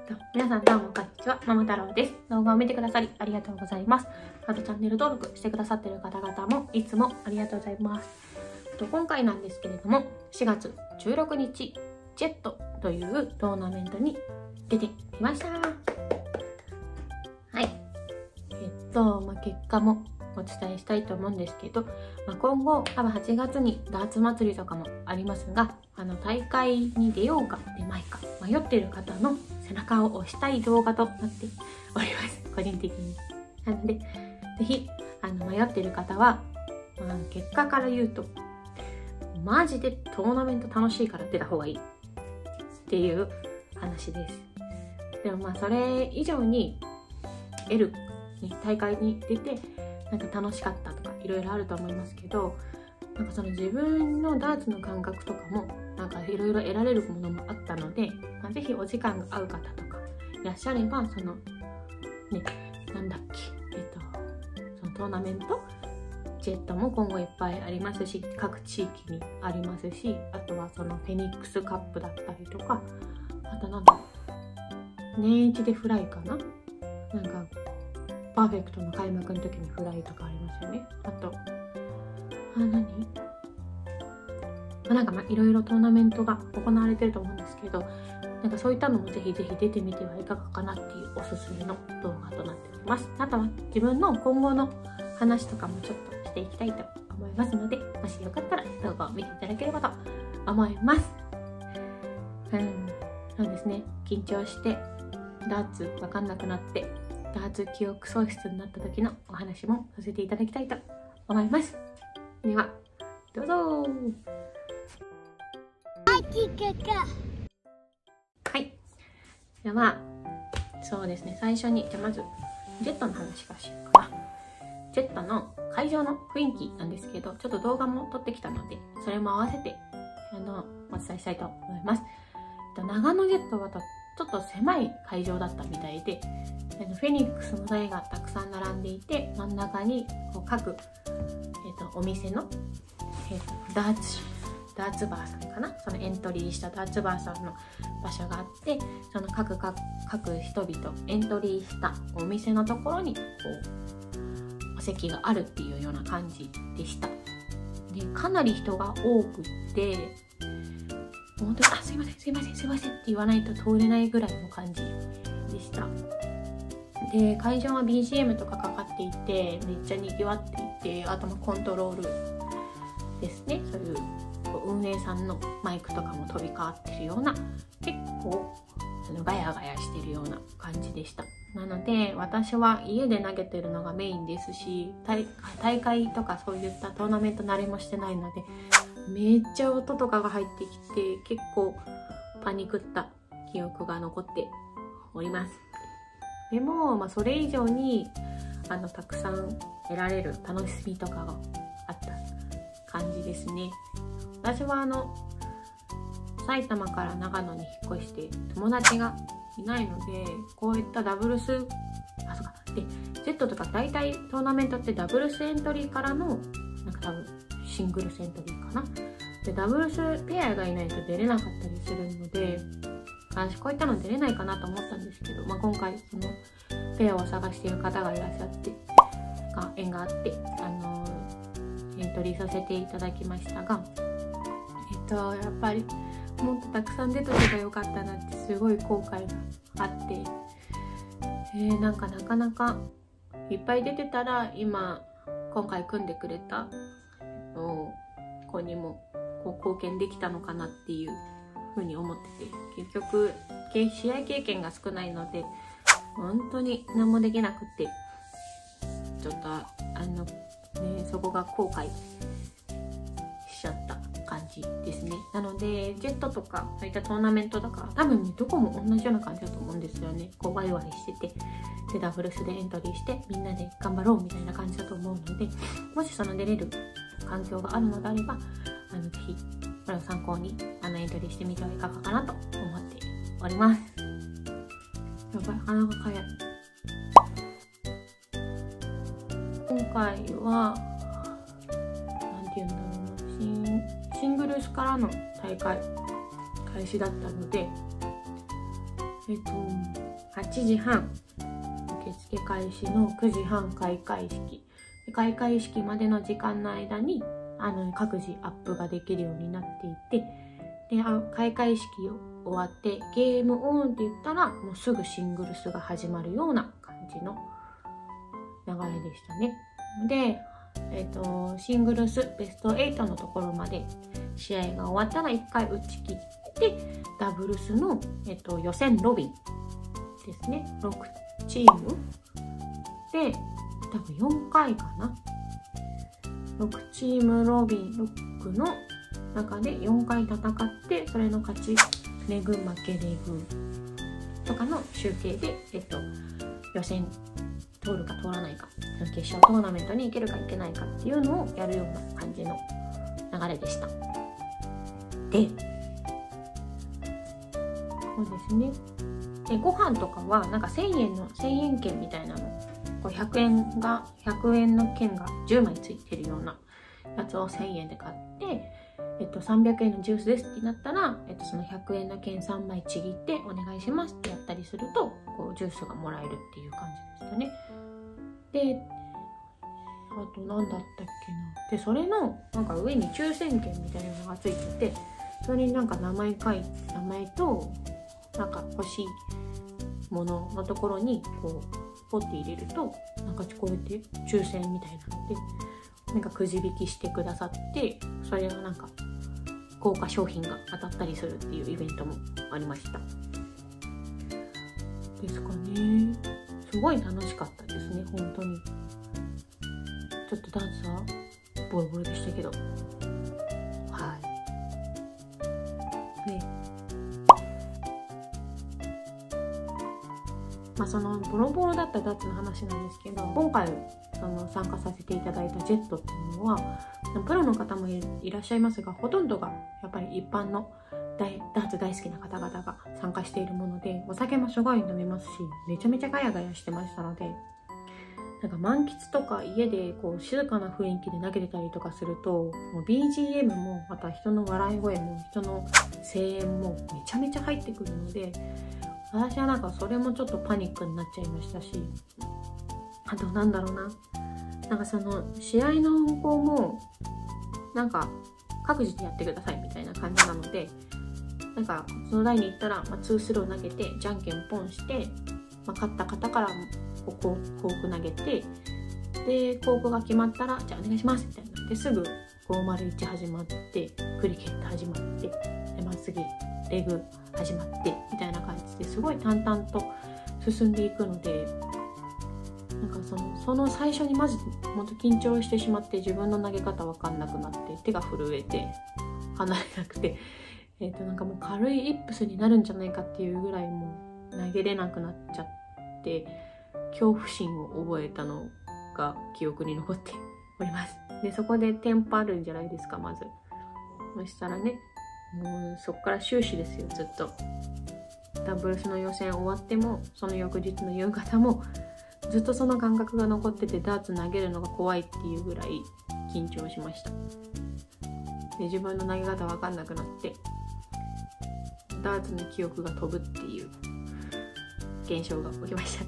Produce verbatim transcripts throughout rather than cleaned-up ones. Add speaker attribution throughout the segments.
Speaker 1: 皆さんどうもこんにちは、ママ太郎です。動画を見てくださりありがとうございます。あとチャンネル登録してくださっている方々もいつもありがとうございます。と今回なんですけれども、しがつじゅうろくにち、ジェットというトーナメントに出てきました。はい。えっと、まあ、結果もお伝えしたいと思うんですけど、まあ、今後多分はちがつにダーツ祭りとかもありますが、あの大会に出ようか出まいか迷っている方の背中を押したい動画となっております、個人的に。なのでぜひあの迷っている方は、まあ、結果から言うとマジでトーナメント楽しいから出た方がいいっていう話です。でもまあそれ以上に L に大会に出てなんか楽しかったとかいろいろあると思いますけど、なんかその自分のダーツの感覚とかもなんかいろいろ得られるものもあったので、まあ、ぜひお時間が合う方とかいらっしゃれば、そのね、なんだっけ、えっとそのトーナメントジェットも今後いっぱいありますし、各地域にありますし、あとはそのフェニックスカップだったりとか、あとなんだ年一でフライかな、なんかパーフェクトの開幕の時にフライとかありますよね。あとあ何まあ、なんかまあいろいろトーナメントが行われてると思うんですけど、なんかそういったのもぜひぜひ出てみてはいかがかなっていうおすすめの動画となっております。あとは自分の今後の話とかもちょっとしていきたいと思いますので、もしよかったら動画を見ていただければと思います。うん、そうですね。緊張してダーツわかんなくなってダーツ記憶喪失になった時のお話もさせていただきたいと思います。ではどうぞ。はい。ではそうですね、最初にじゃあまずジェットの話からしようかな。ジェットの会場の雰囲気なんですけど、ちょっと動画も撮ってきたのでそれも合わせてあのお伝えしたいと思います。長野ジェットはちょっと狭い会場だったみたいで、フェニックスの台がたくさん並んでいて、真ん中にこう各、えー、とお店の、えー、とダーツダーツバーさんかな、そのエントリーしたダーツバーさんの場所があって、その各各各人々エントリーしたお店のところにこうお席があるっていうような感じでした。でかなり人が多くって本当にあすいませんすいませんすいませんって言わないと通れないぐらいの感じでした。で会場は ビージーエム とかかかっていてめっちゃにぎわっていて、あとまコントロールですね、そういう運営さんのマイクとかも飛び交わってるような、結構そのガヤガヤしてるような感じでした。なので私は家で投げてるのがメインですし、大, 大会とかそういったトーナメント慣れもしてないのでめっちゃ音とかが入ってきて結構パニクった記憶が残っております。でも、まあ、それ以上にあのたくさん得られる楽しみとかがあった感じですね。私はあの埼玉から長野に引っ越して友達がいないので、こういったダブルスあそうかで Z とか大体トーナメントってダブルスエントリーからのなんか多分シングルスエントリーかなで、ダブルスペアがいないと出れなかったりするので、私こういったの出れないかなと思ったんですけど、まあ、今回そのペアを探している方がいらっしゃってが縁があってあのエントリーさせていただきましたが、えっとやっぱりもっとたくさん出とけばよかったなってすごい後悔があって、えー、なんかなかなかいっぱい出てたら今今回組んでくれた子にもこう貢献できたのかなっていうふうに思ってて、結局試合経験が少ないので本当に何もできなくてちょっとあの、ね、そこが後悔しちゃった感じですね。なのでジェットとかそういったトーナメントとか多分ねどこも同じような感じだと思うんですよね。こうワイワイしててでダブルスでエントリーしてみんなで頑張ろうみたいな感じだと思うので、もしその出れる環境があるのであればあのぜひこれを参考にあのエントリーしてみてはいかがかなと思っております。やばい鼻がかゆい。今回はなんていうんだろうな、シン、シングルスからの大会開始だったので、えっとはちじはん受付開始のくじはん開会式、開会式までの時間の間にあの各自アップができるようになっていて、で開会式終わってゲームオンって言ったらもうすぐシングルスが始まるような感じの流れでしたね。で、えーと、シングルスベストはちのところまで試合が終わったらいっかい打ち切って、ダブルスの、えーと、予選ロビンですね、ろくチームで多分よんかいかな、ろくチームロビンろくの中でよんかい戦って、それの勝ちレグ負けレグとかの集計で、えっと、予選通るか通らないか、決勝トーナメントに行けるか行けないかっていうのをやるような感じの流れでした。で、そうですね。で、ご飯とかはなんかせんえんのせんえん券みたいなの、こうひゃくえんがひゃくえんの券がじゅうまいついてるようなやつをせんえんで買って、えっと、さんびゃくえんのジュースですってなったら、えっと、そのひゃくえんの券さんまいちぎってお願いしますってやったりすると、こうジュースがもらえるっていう感じでしたね。で、あと何だったっけな。で、それのなんか上に抽選券みたいなのがついてて、それになんか名前書いて、名前となんか欲しいもののところにこうポッて入れると、なんかこうやって抽選みたいなのでなんかくじ引きしてくださって、それがなんか豪華商品が当たったりするっていうイベントもありました。ですかね。すごい楽しかったですね、本当に。ちょっとダンスはボロボロでしたけど、はいね。まあそのボロボロだったダーツの話なんですけど、今回その参加させていただいたジェットっていうのはプロの方も い, いらっしゃいますが、ほとんどがやっぱり一般の大ダーツ大好きな方々が参加しているもので、お酒もすごい飲めますし、めちゃめちゃガヤガヤしてましたので、なんか満喫とか家でこう静かな雰囲気で投げてたりとかすると、もう ビージーエム もまた人の笑い声も人の声援もめちゃめちゃ入ってくるので、私はなんかそれもちょっとパニックになっちゃいましたし、あとなんだろうな、なんかその試合の運行もなんか各自でやってくださいみたいな感じなので、なんかその台に行ったら、まあ、ツースロー投げてじゃんけんポンして、まあ、勝った方からここコーク投げて、でコークが決まったらじゃあお願いしますみたいなですぐごーまるいち始まって、クリケット始まって、で、まあ、次レグ始まってみたいな感じですごい淡々と進んでいくので、なんかそのその最初にまず本当緊張してしまって、自分の投げ方わかんなくなって手が震えて離れなくて、えーとなんかもう軽いイップスになるんじゃないかっていうぐらいもう投げれなくなっちゃって、恐怖心を覚えたのが記憶に残っております。でそこでテンポあるんじゃないですか、まず。そしたらね、もうそこから終始ですよ、ずっと。ダブルスの予選終わっても、その翌日の夕方もずっとその感覚が残ってて、ダーツ投げるのが怖いっていうぐらい緊張しました。で自分の投げ方わかんなくなって、ダーツの記憶が飛ぶっていう現象が起きました。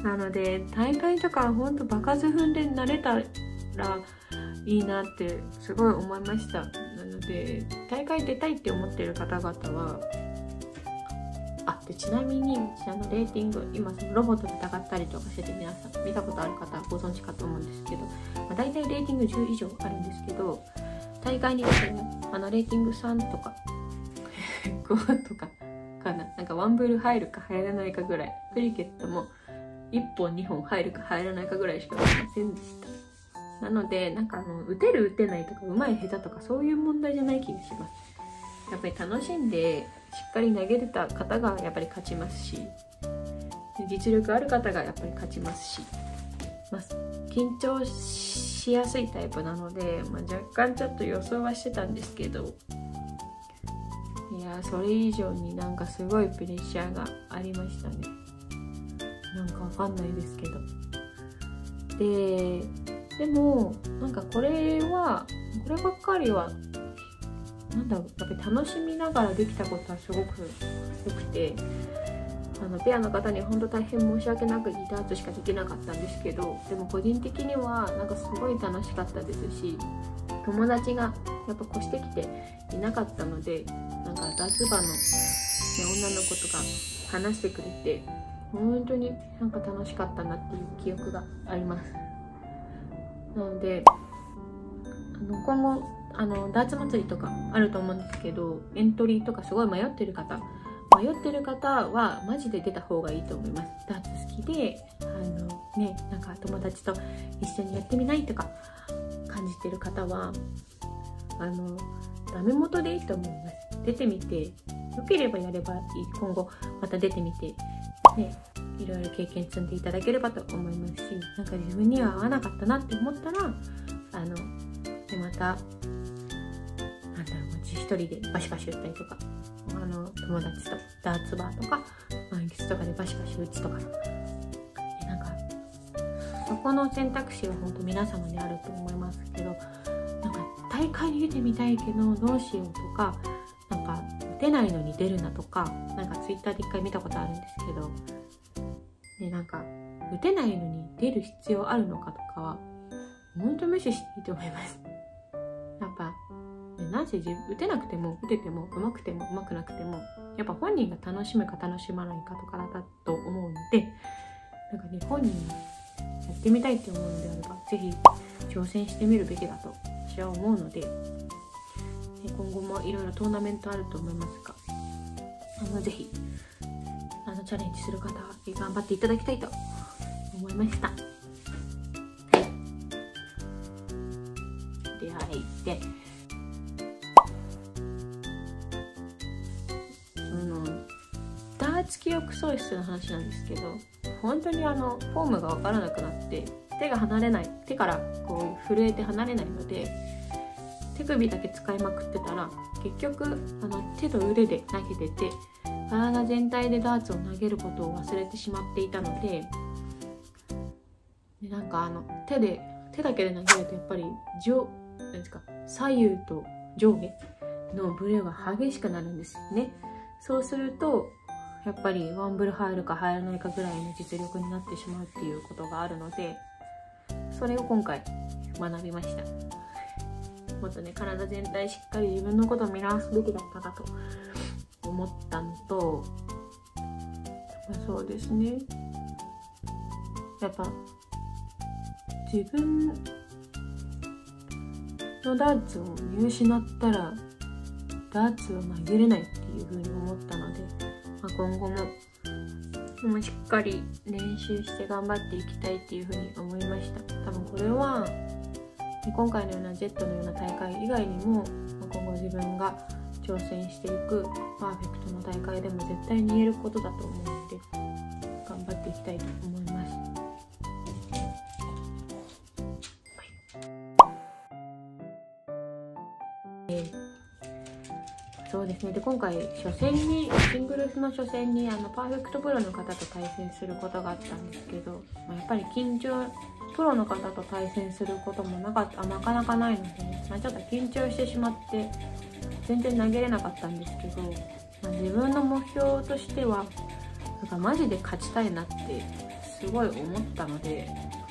Speaker 1: なので大会とかほんと場数踏んで慣れたらいいなってすごい思いました。なので大会出たいって思ってる方々は、あでちなみにあのレーティング、今そのロボットで戦ったりとかしてて、皆さん見たことある方はご存知かと思うんですけど、まあ、大体レーティングじゅう以上あるんですけど、大会に出てね、あのレーティングさんとかごとかかな、なんかワンブル入るか入らないかぐらい、クリケットもいっぽんにほん入るか入らないかぐらいしかありませんでした。なのでなんかあの打てる打てないとか上手い下手とかそういう問題じゃない気がします。やっぱり楽しんでしっかり投げれた方がやっぱり勝ちますし、実力ある方がやっぱり勝ちますし、まあ、緊張しやすいタイプなので、まあ、若干ちょっと予想はしてたんですけど、いやそれ以上になんかすごいプレッシャーがありましたね。なんかわかんないですけど。で、でもなんかこれはこればっかりはなんだろう、やっぱり楽しみながらできたことはすごく良くて、 あのペアの方には本当大変申し訳なくギターツしかできなかったんですけど、でも個人的にはなんかすごい楽しかったですし、友達がやっぱ越してきていなかったので、なんかダーツバーの、ね、女の子とか話してくれて、本当になんか楽しかったなっていう記憶があります。なのであの今後あのダーツ祭りとかあると思うんですけど、エントリーとかすごい迷ってる方迷ってる方はマジで出た方がいいと思います。ダーツ好きであのね、なんか友達と一緒にやってみないとか感じてる方はあのダメ元でいいと思います。出てみて良ければやればいい。今後また出てみてね、いろいろ経験積んでいただければと思いますし、なんか自分には合わなかったなって思ったらあのでまたなんだろう、一人でバシバシ打ったりとか、あの友達とダーツバーとか満喫とかでバシバシ打つとか、なんかそこの選択肢は本当皆様にあると思いますけど、なんか大会に出てみたいけどどうしようとか、なんか打てないのに出るなとか、なんかツイッターで一回見たことあるんですけど、ね、なんか打てないのに出る必要あるのかとかは本当無視していいと思います。やっぱなぜ自分打てなくても打てても上手くても上手くなくても、やっぱ本人が楽しむか楽しまないかとかだと思うので、なんかね、本人がやってみたいって思うのであればぜひ挑戦してみるべきだと私は思うので、で今後もいろいろトーナメントあると思いますが、あのぜひあのチャレンジする方は頑張っていただきたいと思いました。はい、ではでダーツ記憶喪失の話なんですけど、本当にあのフォームが分からなくなって手が離れない、手からこう震えて離れないので、手首だけ使いまくってたら結局あの手と腕で投げてて、体全体でダーツを投げることを忘れてしまっていたので、でなんかあの手で手だけで投げるとやっぱり上なんですか左右と上下のブレが激しくなるんですよね。そうするとやっぱりワンブル入るか入らないかぐらいの実力になってしまうっていうことがあるので、それを今回学びました。もっとね、体全体しっかり自分のことを見直すべきだったなと思ったのと、まあ、そうですね、やっぱ自分のダーツを見失ったらダーツを投げれないっていう風に思ったので、まあ、今後ももうしっかり練習して頑張っていきたいっていう風に思いました。多分これは今回のようなジェットのような大会以外にも、今後自分が挑戦していくパーフェクトの大会でも絶対に言えることだと思うので、頑張っていきたいと思います。えー、そうですね。で今回初戦にシングルスの初戦にあのパーフェクトプロの方と対戦することがあったんですけど、まあ、やっぱり緊張プロの方と対戦することもなかったなかなかないので、まあ、ちょっと緊張してしまって全然投げれなかったんですけど、まあ、自分の目標としてはなんかマジで勝ちたいなってすごい思ったので、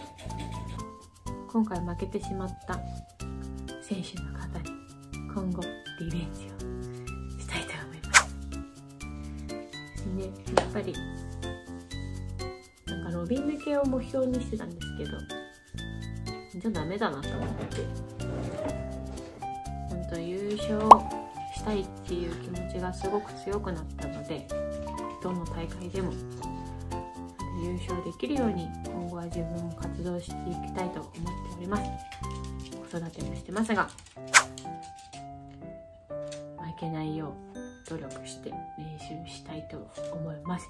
Speaker 1: 今回負けてしまった選手の方に今後リベンジをしたいと思います。ね、やっぱりなんかロビン抜けを目標にしてたんですけど、じゃダメだなと思って、本当優勝したいっていう気持ちがすごく強くなったので、どの大会でも優勝できるように今後は自分も活動していきたいと思っております。子育てもしてますが負けないよう努力して練習したいと思います。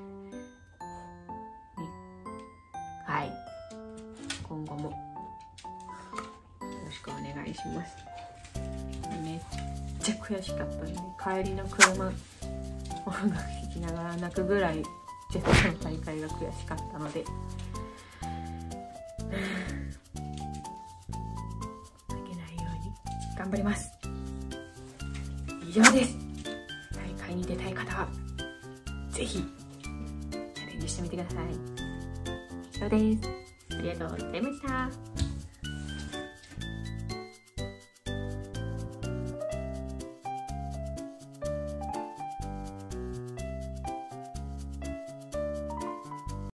Speaker 1: はい、今後もよろしくお願いします。めっちゃ悔しかったんで、帰りの車音楽聴きながら泣くぐらいジェットの大会が悔しかったので、負けないように頑張ります。以上です。大会に出たい方はぜひジしてみてください。以上です。ありがとうございました。